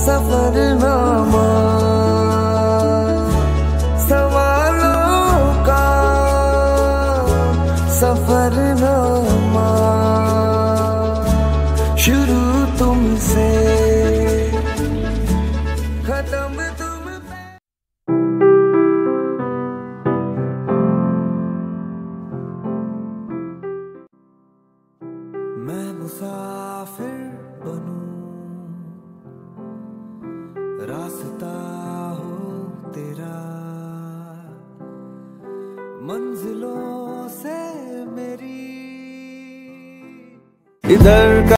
सफरनामा सवालों का सफरनामा शुरू तुमसे खत्म तुम पे। मैं मुसाफिर बनूं रास्ता हो तेरा मंजिलों से मेरी इधर